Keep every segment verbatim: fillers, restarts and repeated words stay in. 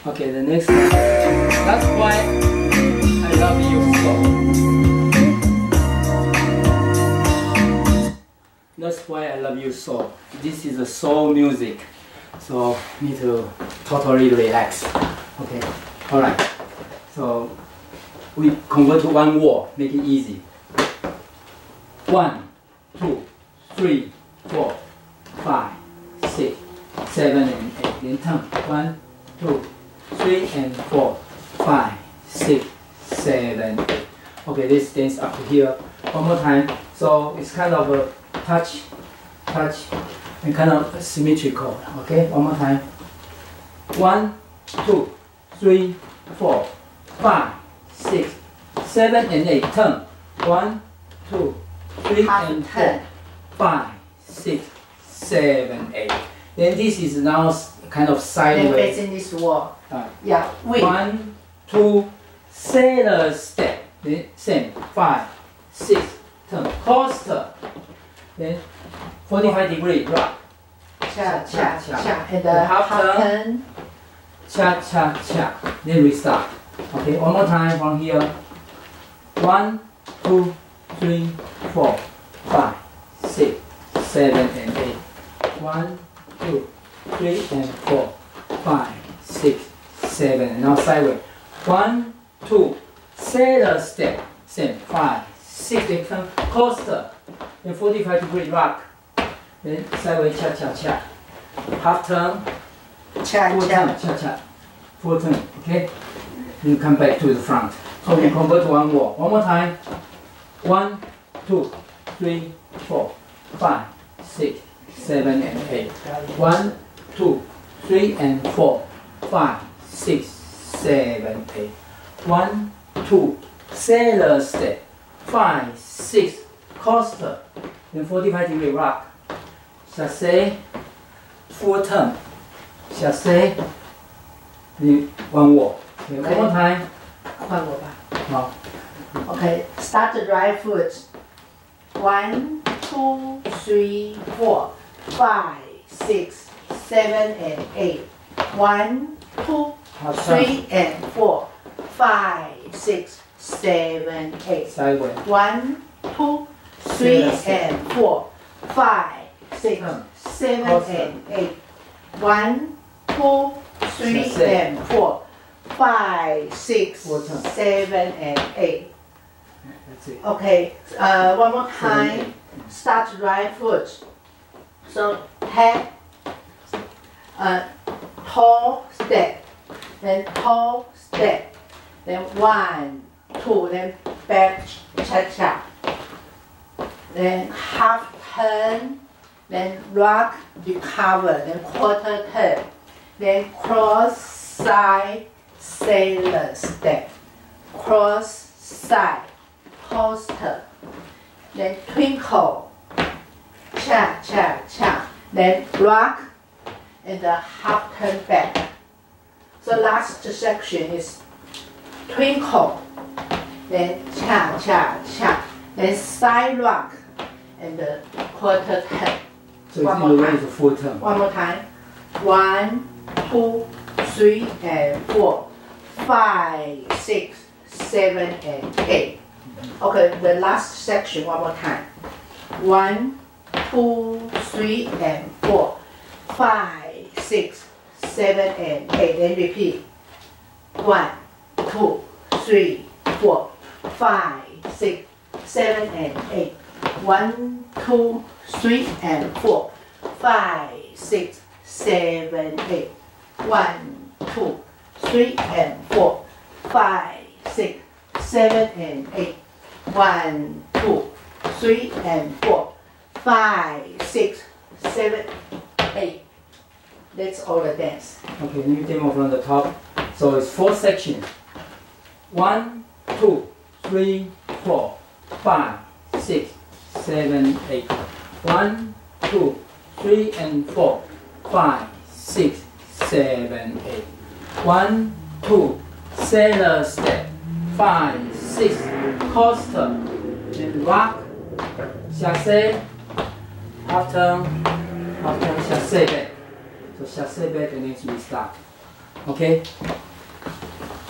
Okay, the next one. That's why I love you so. That's why I love you so. This is a soul music, so you need to totally relax. Okay, all right. So we convert to one word, make it easy. One, two, three, four, five, six, seven, and eight. Then turn. One, two, three, and four, five, six, seven, eight. Okay, this stands up to here. One more time. So it's kind of a touch, touch, and kind of symmetrical. Okay, one more time. One, two, three, four, five, six, seven, and eight. Turn. One, two, three, and four, five, six, seven, eight. Then this is now kind of sideways. Then facing this wall. Uh, yeah. Wait. One, two, sailor step. Then same. Five, six, turn. Coaster. Then forty-five degree rock. Cha cha cha. And the the half half turn. turn. Cha cha cha. Then restart. Okay, one more time from here. One, two, three, four, five, six, seven, and eight. One, two, three, and four, five, six, seven. And now sideways. One, two, sailor step. Same. Five, six, eight, turn. Coaster. Then forty-five degree rock. Then sideways cha cha cha. Half turn. Cha Full cha. turn. Cha cha. Full turn. Okay. Then come back to the front. So we convert to one word. One more time. One, two, three, four, five, six, seven, and eight. One, two, three, and four, five, six, seven, eight. One, two, sailor step. Five, six, coaster. Then forty-five degree rock. Chassé, full turn. Chassé, then one word. Okay, one more time. 换我吧。 好。 Okay, start the right foot. One, two, three, four, five, six, seven, and eight. One, two, three, and four, five, six, seven, eight. Sideways. One, two, three, and four, five, six, seven, and eight. One, two, three, and four, five, six, seven, and eight. That's it. Okay, uh, one more time. Start right foot. So head, uh, tall step, then tall step, then one, two, then back cha cha. Then half turn, then rock, recover, then quarter turn, then cross side sailor step, cross side coaster, then twinkle, cha cha cha, then rock, and the half turn back. So last section is twinkle, then cha cha cha, then side rock, and the quarter turn. So one more time. Is a full turn. One more time. One, two, three, and four, five, six, seven, and eight. Okay, the last section one more time. One, two, three, and four, five, six, seven, and eight. Then repeat. One, two, three, four, five, six, seven, and eight. One, two, three, and four, five, six, seven, eight. One, two, three, and four, five, six, seven, and eight. One, two, three, and four, five, six, seven, eight. That's all the dance. Okay, let me demo from the top. So it's four sections. One, two, three, four, five, six, seven, eight. One, two, three, and four, five, six, seven, eight. One, two, sailor step. Five, six, coaster, then rock, chassé, half turn, half turn, chassé back. So chassé back and then restart. Okay?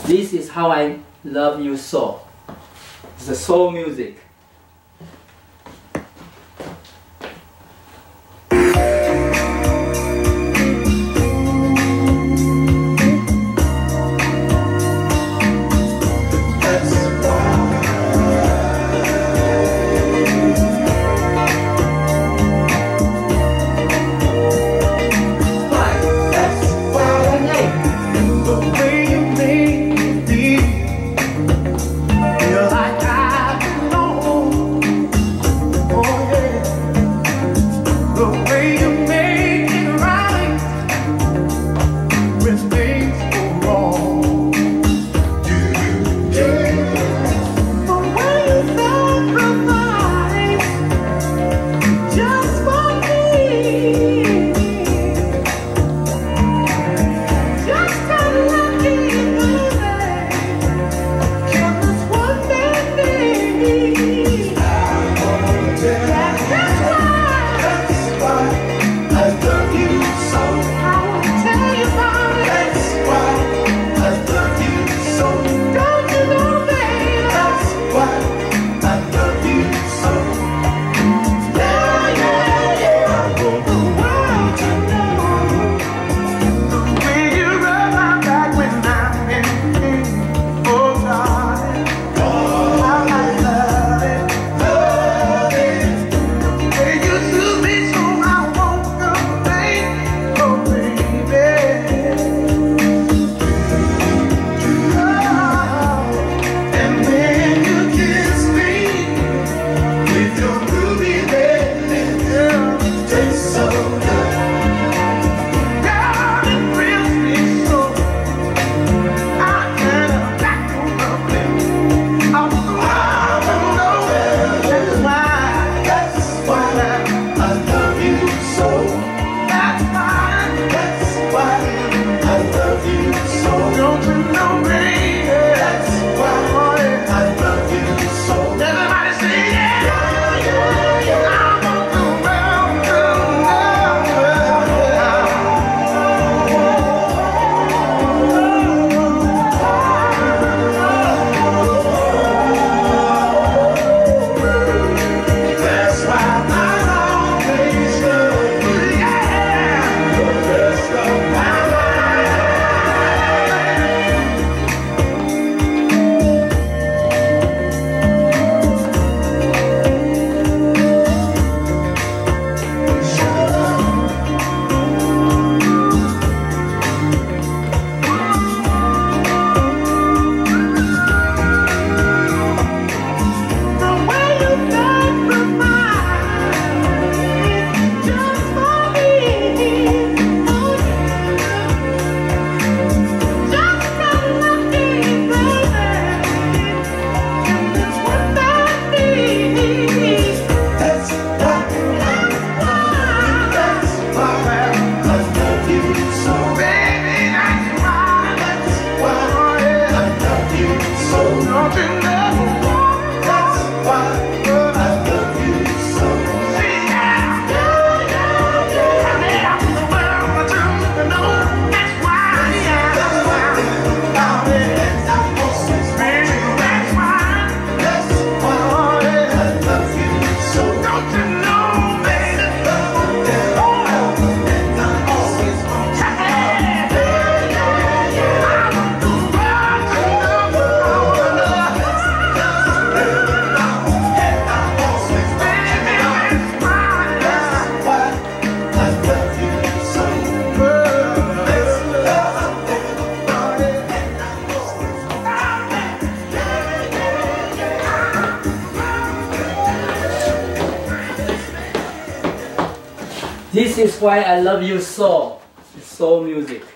This is how I love you so. It's the soul music. This is why I love you so. It's soul music.